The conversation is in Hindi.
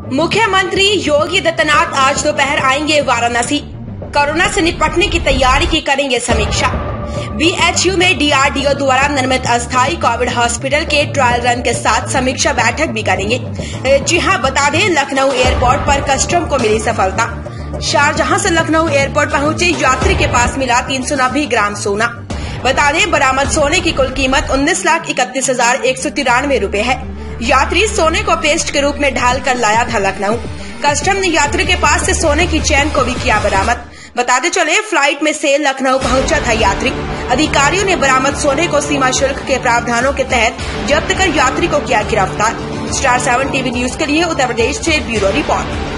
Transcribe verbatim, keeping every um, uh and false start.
मुख्यमंत्री योगी आदित्यनाथ आज दोपहर आएंगे वाराणसी। कोरोना से निपटने की तैयारी की करेंगे समीक्षा। बीएचयू में डीआरडीओ द्वारा निर्मित अस्थायी कोविड हॉस्पिटल के ट्रायल रन के साथ समीक्षा बैठक भी करेंगे। जी हां, बता दें लखनऊ एयरपोर्ट पर कस्टम को मिली सफलता। शारजहां से लखनऊ एयरपोर्ट पहुंचे यात्री के पास मिला तीन सौ नब्बे ग्राम सोना। बता दें बरामद सोने की कुल कीमत उन्नीस लाख इकतीस हजार एक सौ तिरानवे रूपए है। यात्री सोने को पेस्ट के रूप में ढाल कर लाया था लखनऊ। कस्टम ने यात्री के पास से सोने की चैन को भी किया बरामद। बताते चले फ्लाइट में से लखनऊ पहुंचा था यात्री। अधिकारियों ने बरामद सोने को सीमा शुल्क के प्रावधानों के तहत जब्त कर यात्री को किया गिरफ्तार। स्टार सेवन टीवी न्यूज के लिए उत्तर प्रदेश से ब्यूरो रिपोर्ट।